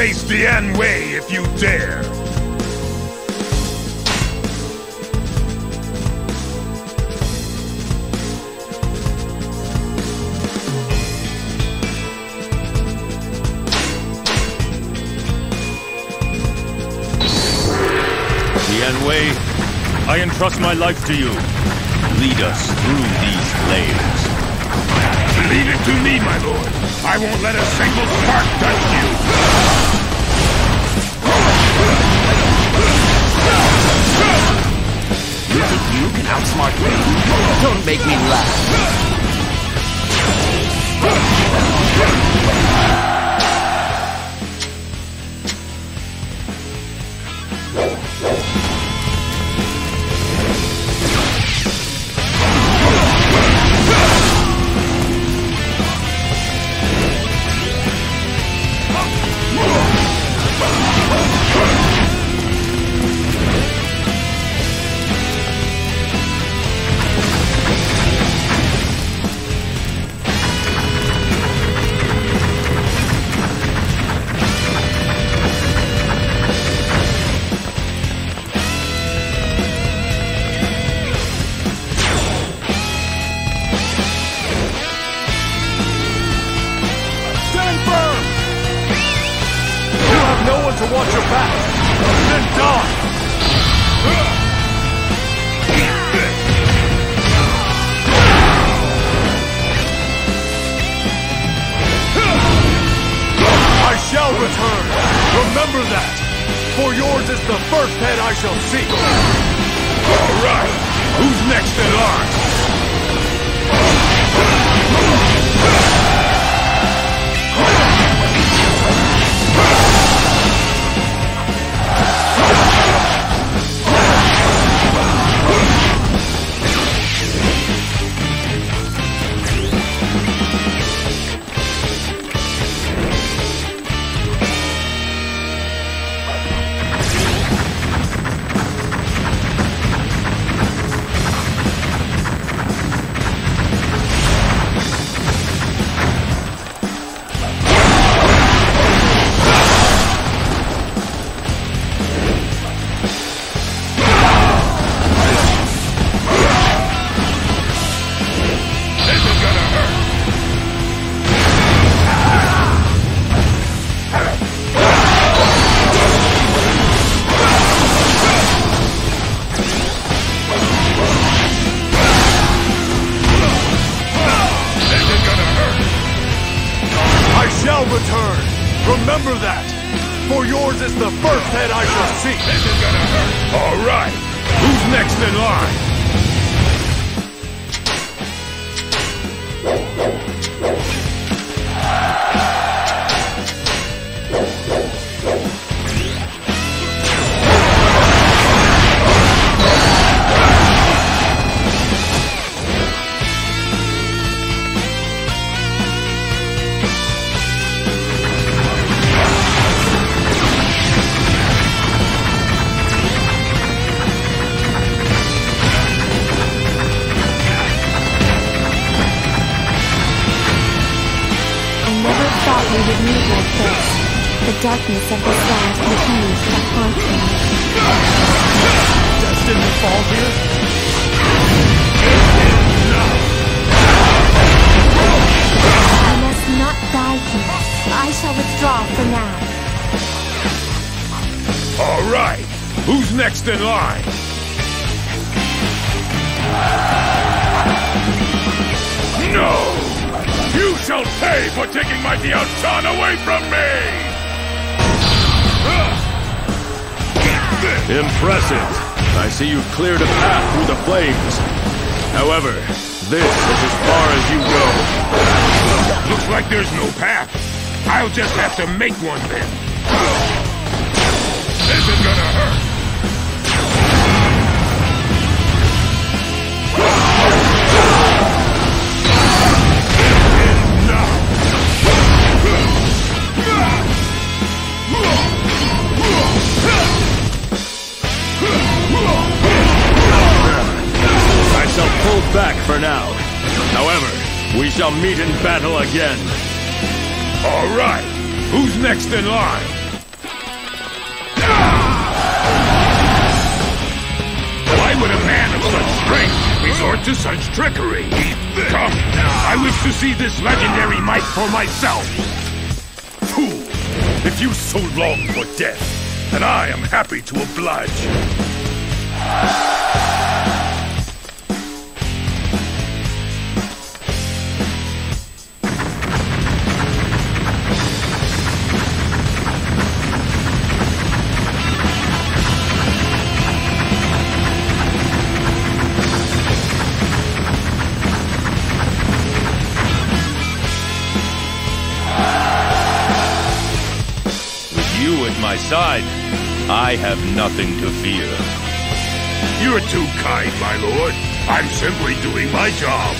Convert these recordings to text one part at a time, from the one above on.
face Dian Wei if you dare! Dian Wei, I entrust my life to you. Lead us through these flames. Leave it to me, my lord. I won't let a single spark touch you. You think you can outsmart me? Don't make me laugh. To watch your back, then die! I shall return! Remember that! For yours is the first head I shall see! All right! Who's next in line? Return! Remember that! For yours is the first head I shall see! This is gonna hurt! All right! Who's next in line? We would meet like this. The darkness of this land continues to haunt me. Destined to fall here? I must not die here. I shall withdraw for now. All right. Who's next in line? No! You shall pay for taking my Dian Shan away from me! Impressive. I see you've cleared a path through the flames. However, this is as far as you go. Looks like there's no path. I'll just have to make one then. This is gonna hurt. Back for now. However, we shall meet in battle again. All right. Who's next in line? to such trickery. Come, I wish to see this legendary might for myself. Fool! If you so long for death, then I am happy to oblige. My side, I have nothing to fear. You're too kind, my lord. I'm simply doing my job.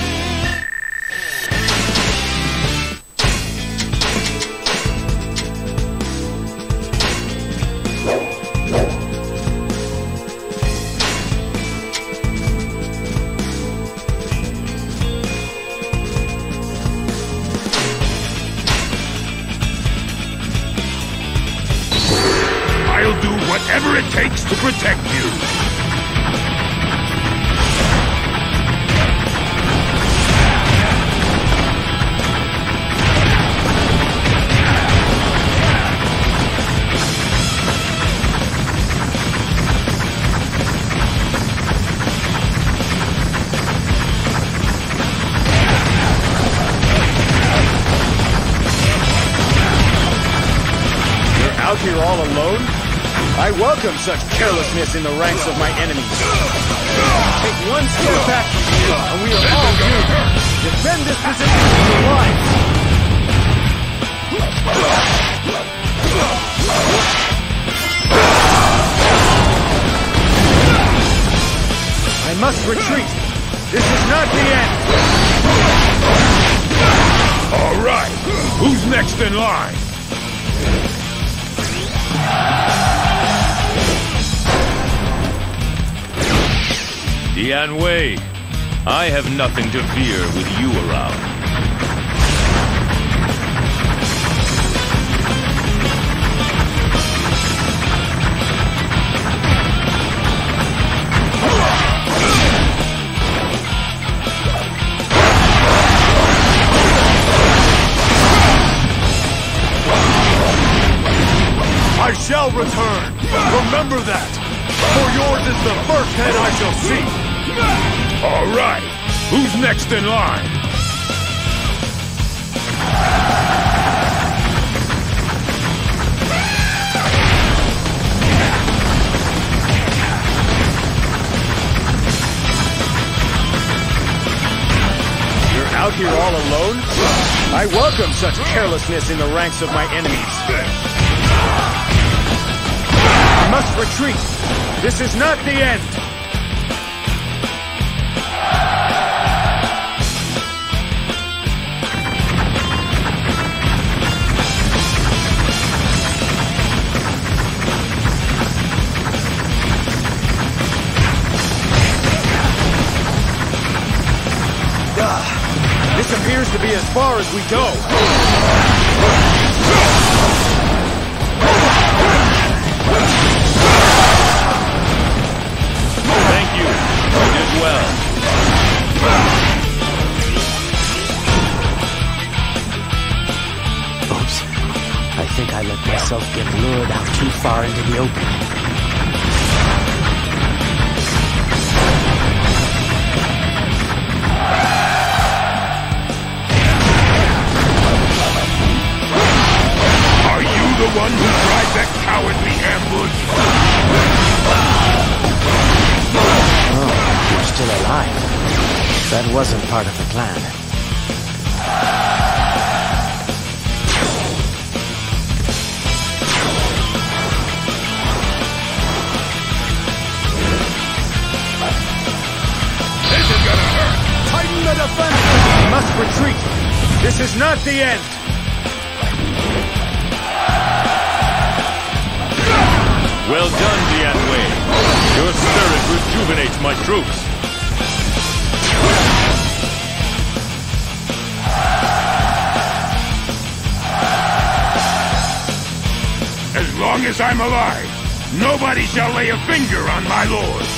I'll do whatever it takes to protect you. You're out here all alone? I welcome such carelessness in the ranks of my enemies. Take one step back from here, and we are all doomed. Defend this position with your lives. I must retreat. This is not the end. All right. Who's next in line? Dian Wei, I have nothing to fear with you around. I shall return. Remember that. For yours is the first head I shall see. All right. Who's next in line? You're out here all alone? I welcome such carelessness in the ranks of my enemies. I must retreat. This is not the end. This appears to be as far as we go. Thank you. You did well. Oops. I think I let myself get lured out too far into the open. The one who tried that cowardly ambush? Oh, you're still alive. That wasn't part of the plan. This is gonna hurt! Tighten the defense! We must retreat! This is not the end! Well done, Dian Wei. Your spirit rejuvenates my troops. As long as I'm alive, nobody shall lay a finger on my lord.